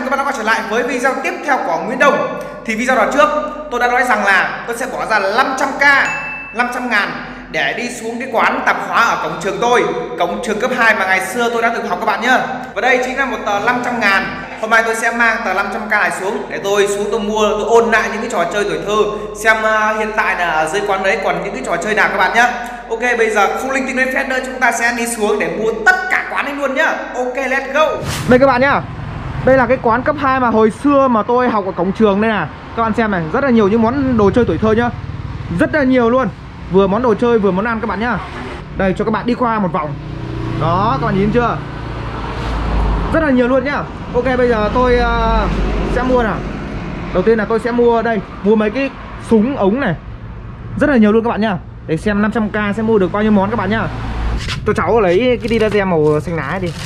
các bạn đã quay trở lại với video tiếp theo của Nguyễn Đồng. Thì video đó trước tôi đã nói rằng là tôi sẽ bỏ ra 500k, 500 ngàn để đi xuống cái quán tạp hóa ở cổng trường tôi, cổng trường cấp 2 mà ngày xưa tôi đã từng học các bạn nhá. Và đây chính là một tờ 500 ngàn. Hôm nay tôi sẽ mang tờ 500k này xuống để tôi xuống tôi mua, tôi ôn lại những cái trò chơi tuổi thơ, xem hiện tại là ở dưới quán đấy còn những cái trò chơi nào các bạn nhá. Ok, bây giờ không linh tinh nói phép nữa, chúng ta sẽ đi xuống để mua tất cả quán ấy luôn nhá. Ok, let's go. Đây các bạn nhá. Đây là cái quán cấp 2 mà hồi xưa mà tôi học ở cổng trường đây nè. Các bạn xem này, rất là nhiều những món đồ chơi tuổi thơ nhá. Rất là nhiều luôn. Vừa món đồ chơi vừa món ăn các bạn nhá. Đây cho các bạn đi qua một vòng. Đó, các bạn nhìn chưa? Rất là nhiều luôn nhá. Ok, bây giờ tôi sẽ mua nào. Đầu tiên là tôi sẽ mua đây, mua mấy cái súng ống này. Rất là nhiều luôn các bạn nhá. Để xem 500k sẽ mua được bao nhiêu món các bạn nhá. Cho cháu lấy cái đi laser màu xanh lá đi.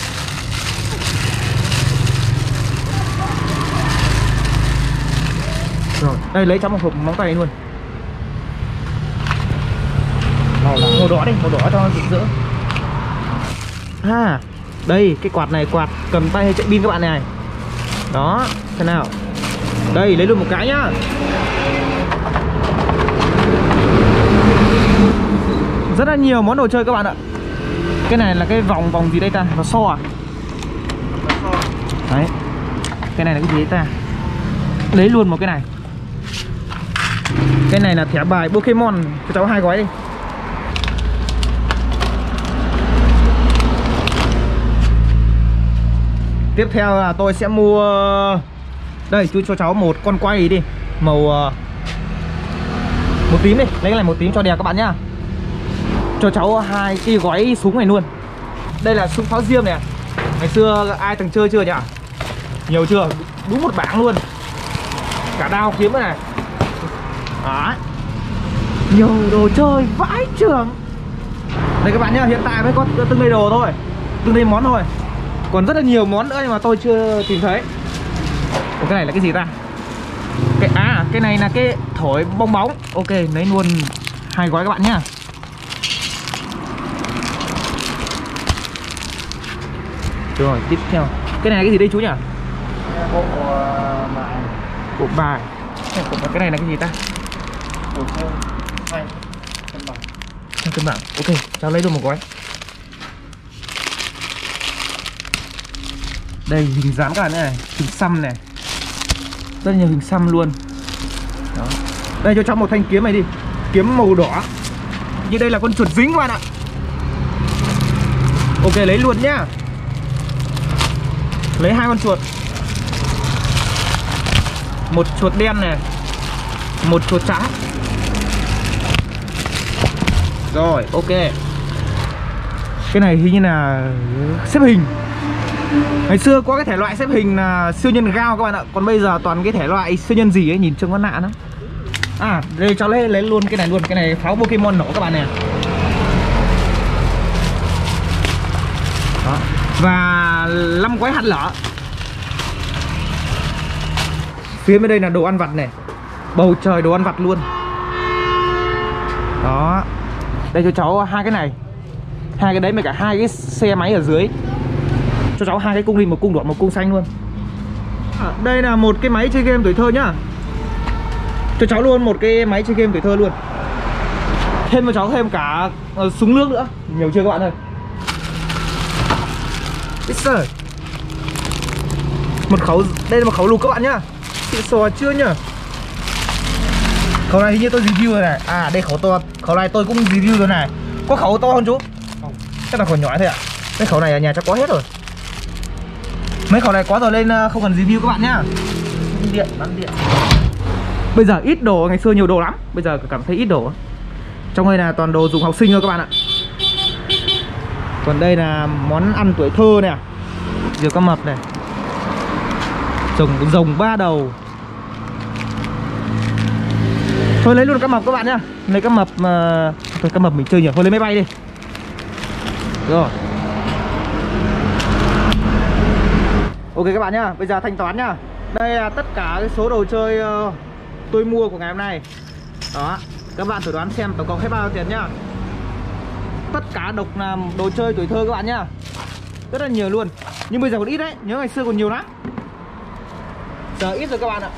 Rồi, đây lấy cháu một hộp móng tay luôn. Màu đỏ đi, màu đỏ cho rực rỡ. À, đây cái quạt này, quạt cầm tay hay chạy pin các bạn này. Đó, thế nào. Đây lấy luôn một cái nhá. Rất là nhiều món đồ chơi các bạn ạ. Cái này là cái vòng gì đây ta? Nó so à? Đấy. Cái này là cái gì đấy ta? Lấy luôn một cái này. Cái này là thẻ bài Pokemon. Cho cháu 2 gói đi. Tiếp theo là tôi sẽ mua. Đây, tôi cho cháu một con quay đi. Màu tím đi. Lấy cái này màu tím cho đẹp các bạn nhá. Cho cháu 2 cái gói súng này luôn. Đây là súng pháo diêm này. Ngày xưa ai từng chơi chưa nhỉ? Nhiều chưa? Đúng một bảng luôn. Cả đao kiếm này. Đó. Nhiều đồ chơi vãi chưởng. Đây các bạn nhá, hiện tại mới có từng đây đồ thôi, từng đây món thôi. Còn rất là nhiều món nữa nhưng mà tôi chưa tìm thấy. Ủa, cái này là cái gì ta? Cái này là cái thổi bong bóng. Ok, lấy luôn 2 gói các bạn nhá. Rồi, tiếp theo. Cái này là cái gì đây chú nhỉ? Bộ bài. Cái này là cái gì ta? Cân bảng. Ok, cháu lấy luôn một gói. Đây hình dáng các bạn này, hình xăm này. Rất nhiều hình xăm luôn. Đó. Đây cho cháu một thanh kiếm này đi. Kiếm màu đỏ. Như đây là con chuột dính các bạn ạ. Ok, lấy luôn nhá. Lấy 2 con chuột. Một chuột đen này, một chuột trắng. Rồi, ok. Cái này hình như là xếp hình. Ngày xưa có cái thể loại xếp hình là siêu nhân gao các bạn ạ. Còn bây giờ toàn cái thể loại siêu nhân gì ấy, nhìn trông có lạ lắm. À, đây cháu lấy luôn cái này luôn. Cái này pháo Pokemon nổ các bạn này. Đó. Và 5 gói hạt lở. Phía bên đây là đồ ăn vặt này. Bầu trời đồ ăn vặt luôn. Đó. Đây cho cháu 2 cái này. 2 cái đấy với cả 2 cái xe máy ở dưới. Cho cháu 2 cái cung đi, một cung đỏ một cung xanh luôn. Đây là một cái máy chơi game tuổi thơ nhá. Cho cháu luôn một cái máy chơi game tuổi thơ luôn. Thêm cho cháu thêm cả súng nước nữa. Nhiều chưa các bạn ơi. Yes, một khẩu, đây là một khẩu lục các bạn nhá. Xịn sò chưa nhá. Khẩu này hình như tôi review rồi này. À, đây khẩu to. Khẩu này tôi cũng review rồi này. Có khẩu to không chú? Không. Chắc là khẩu nhỏ thôi ạ. Cái khẩu này ở nhà chắc có hết rồi. Mấy khẩu này có rồi nên không cần review các bạn nhá. Điện, bắn điện. Bây giờ ít đồ, ngày xưa nhiều đồ lắm. Bây giờ cảm thấy ít đồ. Trong đây là toàn đồ dùng học sinh thôi các bạn ạ. Còn đây là món ăn tuổi thơ nè. Dừa cá mập này. Rồng 3 đầu. Thôi lấy luôn cá mập các bạn nhá. Lấy cá mập mà. Thôi cá mập mình chơi nhiều. Thôi lấy máy bay đi. Rồi. Ok các bạn nhá. Bây giờ thanh toán nhá. Đây là tất cả cái số đồ chơi tôi mua của ngày hôm nay. Đó. Các bạn thử đoán xem tổng cộng hết bao nhiêu tiền nhá. Tất cả độc là đồ chơi tuổi thơ các bạn nhá. Rất là nhiều luôn. Nhưng bây giờ còn ít đấy. Nhớ ngày xưa còn nhiều lắm. giờ ít rồi các bạn ạ.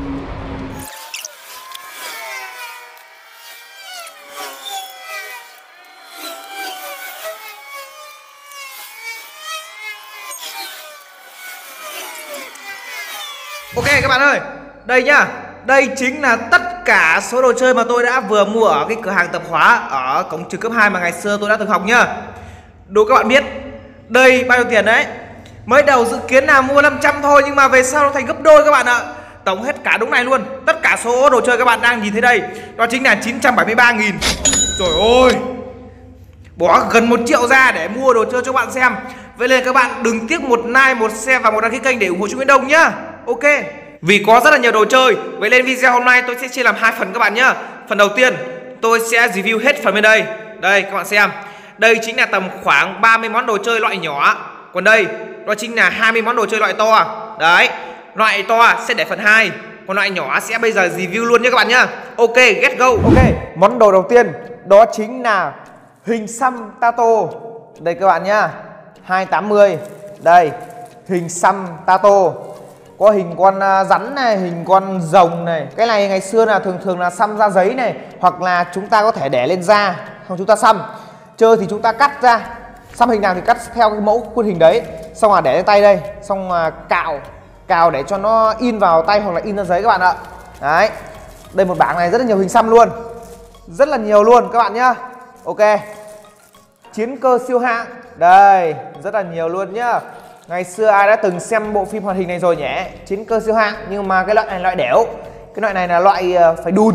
Ok các bạn ơi, đây nhá. Đây chính là tất cả số đồ chơi mà tôi đã vừa mua ở cái cửa hàng tạp hóa ở cổng trường cấp 2 mà ngày xưa tôi đã từng học nhá. Đố các bạn biết đây bao nhiêu tiền đấy. Mới đầu dự kiến là mua 500 thôi, nhưng mà về sau nó thành gấp đôi các bạn ạ. Tổng hết cả đống này luôn, tất cả số đồ chơi các bạn đang nhìn thấy đây, đó chính là 973.000. Trời ơi, bỏ gần 1 triệu ra để mua đồ chơi cho bạn xem. Vậy nên các bạn đừng tiếc một like, một share và một đăng ký kênh để ủng hộ cho Nguyễn Đông nhá. Ok. Vì có rất là nhiều đồ chơi, vậy nên video hôm nay tôi sẽ chia làm 2 phần các bạn nhá. Phần đầu tiên tôi sẽ review hết phần bên đây. Đây các bạn xem. Đây chính là tầm khoảng 30 món đồ chơi loại nhỏ. Còn đây đó chính là 20 món đồ chơi loại to. Đấy, loại to sẽ để phần 2, còn loại nhỏ sẽ bây giờ review luôn nhé các bạn nhá. Ok, let's go. Ok, món đồ đầu tiên đó chính là hình xăm Tato. Đây các bạn nhá, 280. Đây, hình xăm Tato. Có hình con rắn này, hình con rồng này. Cái này ngày xưa là thường là xăm ra giấy này, hoặc là chúng ta có thể để lên da, không chúng ta xăm. Chơi thì chúng ta cắt ra, xăm hình nào thì cắt theo cái mẫu khuôn hình đấy, xong là để lên tay đây, xong là cào để cho nó in vào tay hoặc là in ra giấy các bạn ạ. Đấy, đây một bảng này rất là nhiều hình xăm luôn, rất là nhiều luôn các bạn nhá. Ok, chiến cơ siêu hạng, đây rất là nhiều luôn nhá. Ngày xưa ai đã từng xem bộ phim hoạt hình này rồi nhỉ? Chiến cơ siêu hạng, nhưng mà cái loại này loại đẻo, cái loại này là loại phải đùn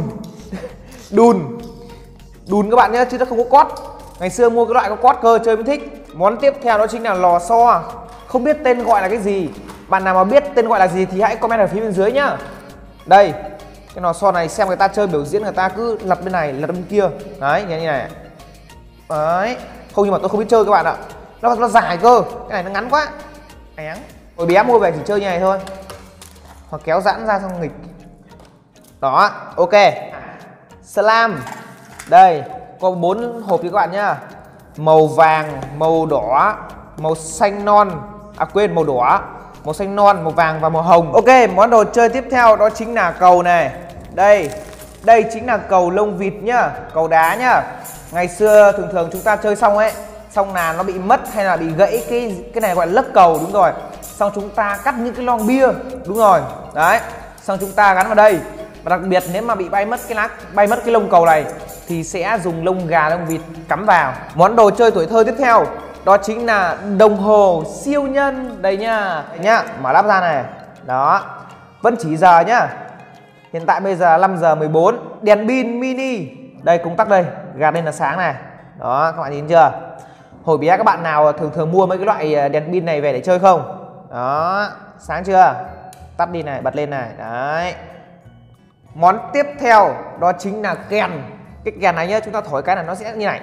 đùn các bạn nhé, chứ nó không có cót. Ngày xưa mua cái loại có cót cơ chơi mới thích. Món tiếp theo đó chính là lò xo. Không biết tên gọi là cái gì, bạn nào mà biết tên gọi là gì thì hãy comment ở phía bên dưới nhá. Đây, cái lò xo này xem người ta chơi biểu diễn, người ta cứ lật bên này lật bên kia. Đấy, như này. Đấy, không, nhưng mà tôi không biết chơi các bạn ạ. Nó dài cơ, cái này nó ngắn quá. Áng. Hồi bé mua về chỉ chơi như này thôi, hoặc kéo giãn ra xong nghịch. Đó, ok. Slam. Đây, có 4 hộp thì các bạn nhá. Màu vàng, màu đỏ, màu xanh non. À quên, màu đỏ, màu xanh non, màu vàng và màu hồng. Ok, món đồ chơi tiếp theo đó chính là cầu này. Đây chính là cầu lông vịt nhá, cầu đá nhá. Ngày xưa thường chúng ta chơi xong ấy, xong là nó bị mất hay là bị gãy cái này gọi là lấc cầu, đúng rồi. Xong chúng ta cắt những cái lon bia, đúng rồi. Đấy, xong chúng ta gắn vào đây. Và đặc biệt nếu mà bị bay mất cái lông cầu này thì sẽ dùng lông gà, lông vịt cắm vào. Món đồ chơi tuổi thơ tiếp theo đó chính là đồng hồ siêu nhân. Đây nhá, mở lắp ra này. Đó, vẫn chỉ giờ nhá. Hiện tại bây giờ là 5 giờ 14. Đèn pin mini. Đây, công tắc đây, gạt lên là sáng này. Đó, các bạn nhìn chưa? Hồi bé các bạn nào thường mua mấy cái loại đèn pin này về để chơi không? Đó, sáng chưa? Tắt đi này, bật lên này. Đấy. Món tiếp theo đó chính là kèn. Cái kèn này nhá, chúng ta thổi cái là nó sẽ như này.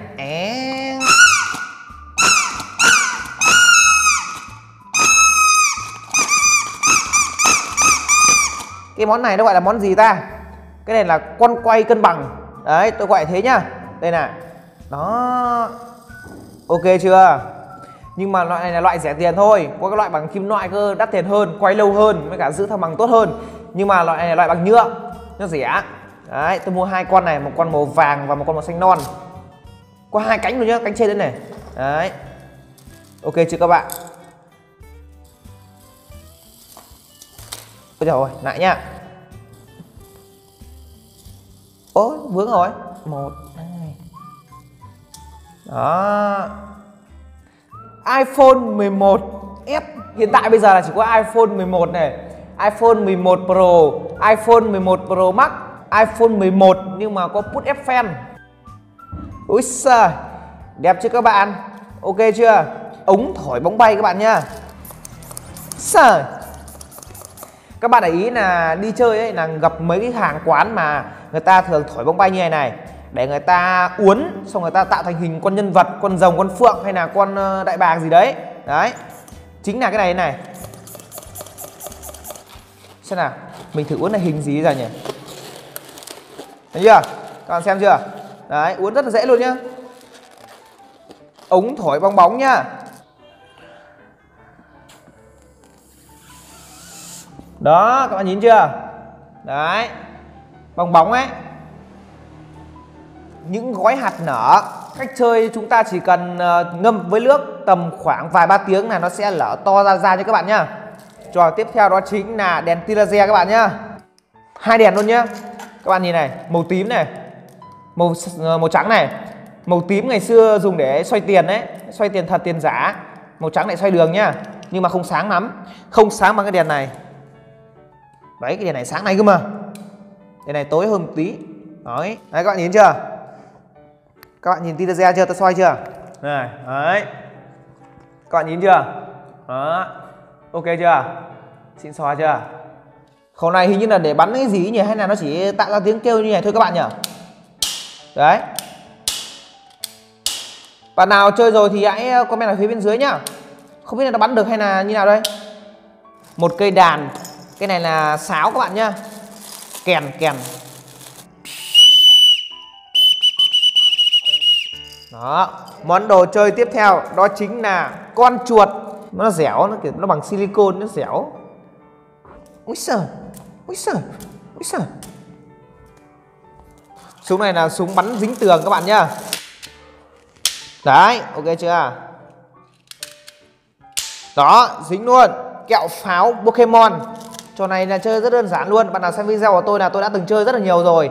Cái món này nó gọi là món gì ta? Cái này là con quay cân bằng. Đấy, tôi gọi thế nhá. Đây này. Đó. Ok chưa? Nhưng mà loại này là loại rẻ tiền thôi. Có cái loại bằng kim loại cơ, đắt tiền hơn, quay lâu hơn, với cả giữ thăng bằng tốt hơn. Nhưng mà loại này là loại bằng nhựa, nó rẻ. Đấy, tôi mua 2 con này, một con màu vàng và một con màu xanh non. Có 2 cánh rồi nhá, cánh trên đây này. Đấy. Ok chưa các bạn? Ôi trời ơi, lại nhá. Ôi, vướng rồi. 1, 2. Đó. iPhone 11s. Hiện tại bây giờ là chỉ có iPhone 11 này, iPhone 11 Pro, iPhone 11 Pro Max, iPhone 11 nhưng mà có put ép fan. Úi giời, đẹp chưa các bạn? Ok chưa? Ống thổi bóng bay các bạn nhá. Trời, các bạn để ý là đi chơi ấy là gặp mấy cái hàng quán mà người ta thường thổi bóng bay như này để người ta uốn, xong người ta tạo thành hình con nhân vật, con rồng, con phượng hay là con đại bàng gì đấy. Đấy, chính là cái này này. Xem nào, mình thử uốn là hình gì giờ nhỉ? Thấy chưa? Các bạn xem chưa? Đấy, uốn rất là dễ luôn nhá. Ống thổi bong bóng nhá. Đó các bạn nhìn chưa? Đấy, bong bóng ấy. Những gói hạt nở. Cách chơi chúng ta chỉ cần ngâm với nước tầm khoảng vài ba tiếng là nó sẽ lở to ra cho các bạn nhá. Trò tiếp theo đó chính là đèn tia laser các bạn nhá. Hai đèn luôn nhá. Các bạn nhìn này, màu tím này, màu trắng này. Màu tím ngày xưa dùng để xoay tiền đấy, xoay tiền thật tiền giả. Màu trắng lại xoay đường nhá. Nhưng mà không sáng lắm, không sáng bằng cái đèn này. Đấy, cái đèn này sáng này cơ mà. Đèn này tối hơn một tí. Đấy, các bạn nhìn chưa? Các bạn nhìn tia laser chưa? Tôi xoay chưa? Này, đấy. Các bạn nhìn chưa? Đó. Ok chưa? Xịn xò chưa? Khẩu này hình như là để bắn cái gì nhỉ? Hay là nó chỉ tạo ra tiếng kêu như này thôi các bạn nhỉ? Đấy. Bạn nào chơi rồi thì hãy comment ở phía bên dưới nhá. Không biết là nó bắn được hay là như nào đây. Một cây đàn. Cái này là sáo các bạn nhá. Kèn. Đó. Món đồ chơi tiếp theo đó chính là con chuột. Nó dẻo, nó kiểu nó bằng silicone, nó dẻo. Úi giời. Súng này là súng bắn dính tường các bạn nhá. Đấy, ok chưa? Đó, dính luôn. Kẹo pháo Pokemon. Trò này là chơi rất đơn giản luôn. Bạn nào xem video của tôi là tôi đã từng chơi rất là nhiều rồi.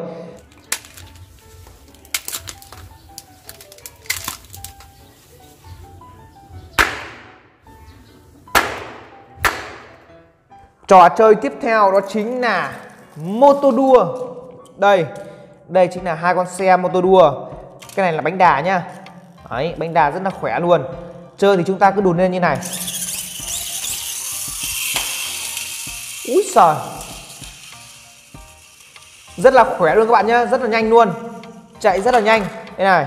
Trò chơi tiếp theo đó chính là mô tô đua. Đây chính là hai con xe mô tô đua. Cái này là bánh đà nhá. Đấy, bánh đà rất là khỏe luôn. Chơi thì chúng ta cứ đùn lên như này. Úi giời. Rất là khỏe luôn các bạn nhá, rất là nhanh luôn. Chạy rất là nhanh. Đây này.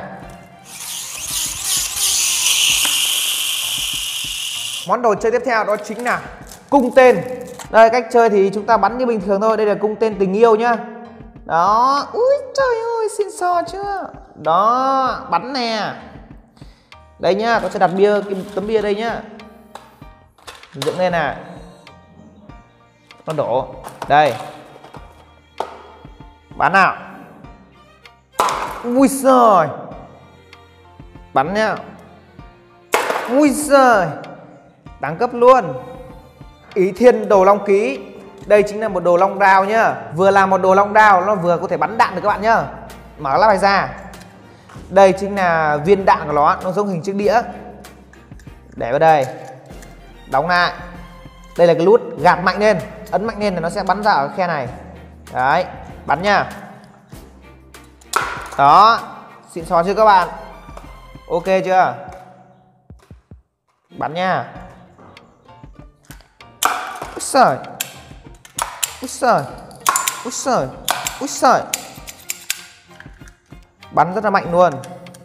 Món đồ chơi tiếp theo đó chính là cung tên. Đây, cách chơi thì chúng ta bắn như bình thường thôi. Đây là cung tên tình yêu nhá. Đó. Úi trời ơi, xịn sò chưa? Đó, bắn nè. Đây nhá, tôi sẽ đặt tấm bia đây nhá. Dựng lên nè. Nó đổ. Đây. Bắn nào. Ui giời. Bắn nhá. Ui giời. Đẳng cấp luôn. Ý Thiên Đồ Long Ký. Đây chính là một đồ long đao nhá. Vừa là một đồ long đao, nó vừa có thể bắn đạn được các bạn nhá. Mở lắp này ra. Đây chính là viên đạn của nó giống hình chiếc đĩa. Để vào đây. Đóng lại. Đây là cái nút gạt mạnh lên. Ấn mạnh lên là nó sẽ bắn ra ở khe này. Đấy, bắn nha. Đó, xịn xò chưa các bạn? Ok chưa? Bắn nha. Úi giời. Úi giời. Úi giời. Úi giời. Bắn rất là mạnh luôn.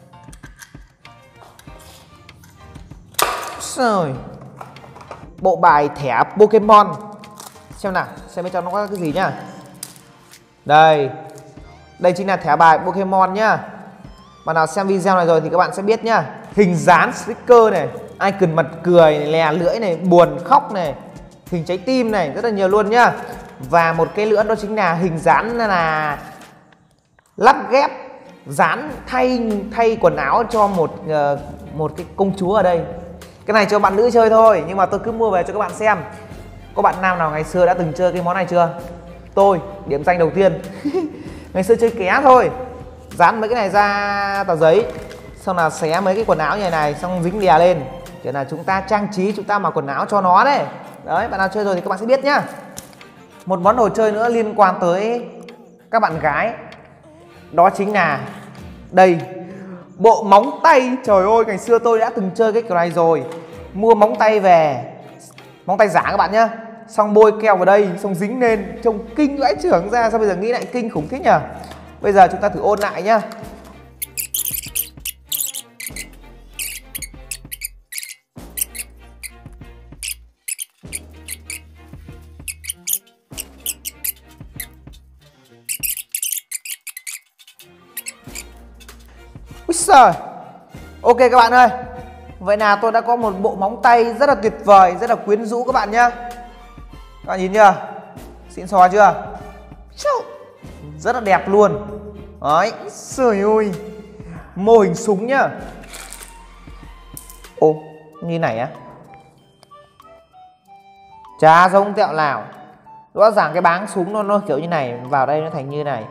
Rồi. Bộ bài thẻ Pokemon. Xem nào, xem bên trong nó có cái gì nhá. Đây. Đây chính là thẻ bài Pokemon nhá. Bạn nào xem video này rồi thì các bạn sẽ biết nhá. Hình dán sticker này, icon mặt cười này, lè lưỡi này, buồn khóc này, hình trái tim này, rất là nhiều luôn nhá. Và một cái nữa đó chính là hình dán là lắp ghép dán thay quần áo cho một cái công chúa ở đây. Cái này cho bạn nữ chơi thôi, nhưng mà tôi cứ mua về cho các bạn xem. Có bạn nam nào ngày xưa đã từng chơi cái món này chưa? Tôi, điểm danh đầu tiên. Ngày xưa chơi ké thôi. Dán mấy cái này ra tờ giấy, xong là xé mấy cái quần áo như này, xong dính đè lên. Kiểu là chúng ta trang trí, chúng ta mặc quần áo cho nó đấy. Đấy, bạn nào chơi rồi thì các bạn sẽ biết nhá. Một món đồ chơi nữa liên quan tới các bạn gái. Đó chính là đây, bộ móng tay. Trời ơi, ngày xưa tôi đã từng chơi cái kiểu này rồi. Mua móng tay về, móng tay giả các bạn nhá, xong bôi keo vào đây, xong dính lên, trông kinh vãi chưởng ra. Sao bây giờ nghĩ lại kinh khủng thế nhỉ? Bây giờ chúng ta thử ôn lại nhá. Úi giời. Ok các bạn ơi, vậy là tôi đã có một bộ móng tay rất là tuyệt vời, rất là quyến rũ các bạn nhá. Các bạn nhìn chưa? Xịn sò chưa? Rất là đẹp luôn. Đấy, trời ơi. Mô hình súng nhá. Ồ, như này á? Chả giống tẹo nào. Rõ ràng cái báng súng nó kiểu như này, vào đây nó thành như này.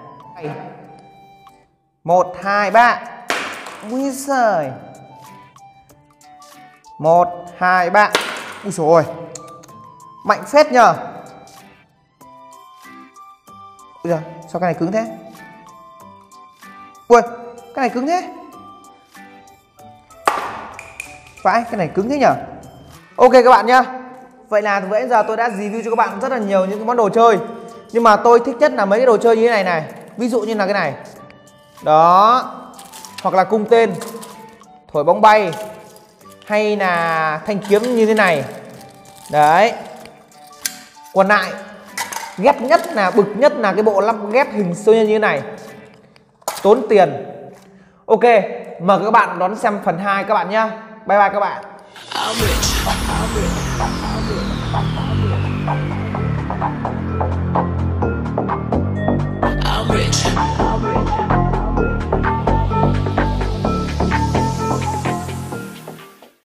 1 2 3. Ui giời. 1 2 3. Ui trời ơi. Mạnh phết nhờ. Ui giời, sao cái này cứng thế? Ui, cái này cứng thế. Vãi, cái này cứng thế nhở. Ok các bạn nhá. Vậy là từ nãy giờ tôi đã review cho các bạn rất là nhiều những cái món đồ chơi. Nhưng mà tôi thích nhất là mấy cái đồ chơi như thế này này. Ví dụ như là cái này. Đó. Hoặc là cung tên, thổi bóng bay, hay là thanh kiếm như thế này. Đấy. Còn lại ghét nhất là bực nhất là cái bộ lắp ghép hình siêu nhân như thế này. Tốn tiền. Ok, mời các bạn đón xem phần 2 các bạn nhá. Bye bye các bạn. I'm rich.